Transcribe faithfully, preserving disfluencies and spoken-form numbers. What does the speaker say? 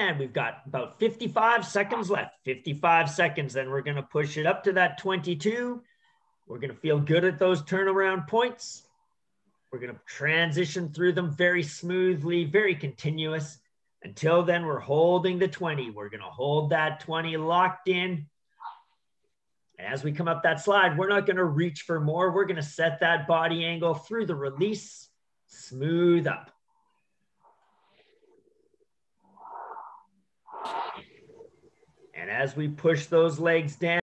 And we've got about fifty-five seconds left. fifty-five seconds. Then we're going to push it up to that twenty-two. We're going to feel good at those turnaround points. We're going to transition through them very smoothly, very continuous. Until then, we're holding the twenty. We're going to hold that twenty locked in. As we come up that slide, we're not going to reach for more. We're going to set that body angle through the release, smooth up. And as we push those legs down,